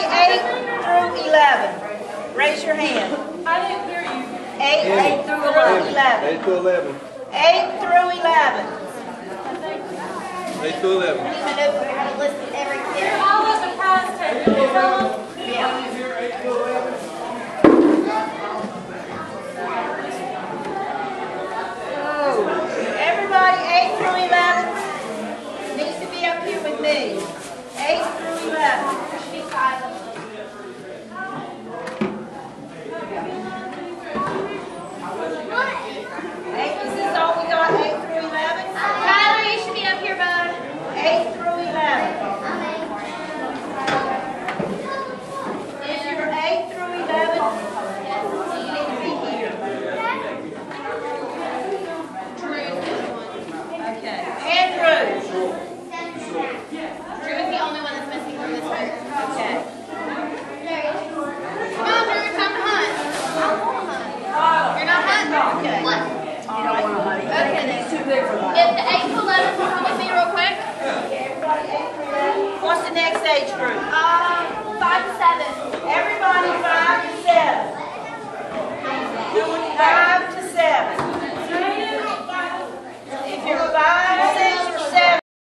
8 through 11. Raise your hand. I didn't hear you. 8 through 11. 8 to 11. 8 through 11. 8 to 11. I don't even know if we have a list of every kid. All of the past take. Can you tell them? Yeah. Oh, everybody 8 through 11 needs to be up here with me. 8 through 11. Is this all we got? 8 through 11? Tyler, you should be up here, bud. 8 through 11. If you're 8 through 11, you need to be here. Okay. Andrew. Drew is the only one that's missing from this group. Okay. Come on, Drew, time to hunt. I want to hunt. You're not hunting? Okay. What? All right. Okay, then. If the 8 to 11 will come with me real quick. What's the next age group? 5 to 7. Everybody 5